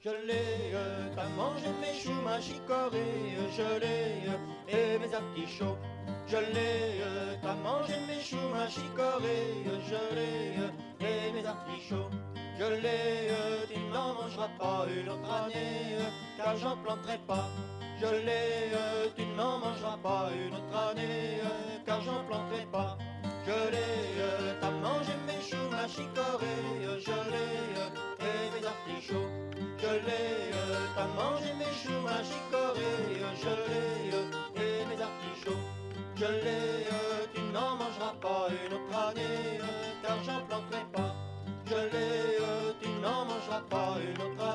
Je l'ai, t'as mangé mes choux, ma chicorée, je l'ai, et mes artichauts. Je l'ai, t'as mangé mes choux, ma chicorée, je l'ai, et mes artichauts. Je l'ai, tu n'en mangeras pas une autre année, car j'en planterai pas. Je l'ai, tu n'en mangeras pas une autre année, car j'en planterai pas. Je l'ai, t'as mangé mes choux, ma chicorée, je l'ai, et mes artichauts. Je l'ai, t'as mangé mes choux, ma chicorée, je l'ai, et mes artichauts. Je l'ai, tu n'en mangeras pas une autre année, car j'en planterai pas. Je l'ai, tu n'en mangeras pas une autre année.